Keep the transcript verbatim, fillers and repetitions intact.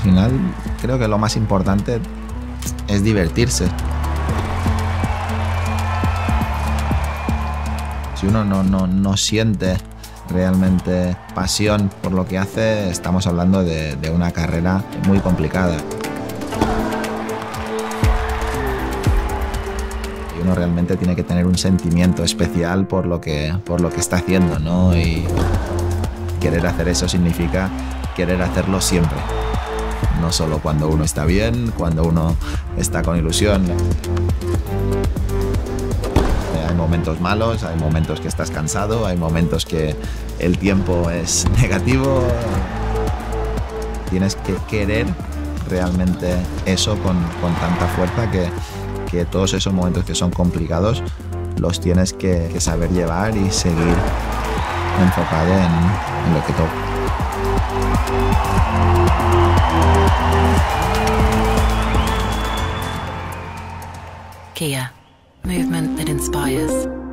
final creo que lo más importante es divertirse. Si uno no, no, no siente realmente pasión por lo que hace, estamos hablando de, de una carrera muy complicada. Y uno realmente tiene que tener un sentimiento especial por lo que, por lo que está haciendo, ¿no? Y querer hacer eso significa querer hacerlo siempre. No solo cuando uno está bien, cuando uno está con ilusión. Hay momentos malos, hay momentos que estás cansado, hay momentos que el tiempo es negativo. Tienes que querer realmente eso con, con tanta fuerza que, que todos esos momentos que son complicados los tienes que, que saber llevar y seguir enfocado en, en lo que toca. Kia, movement that inspires.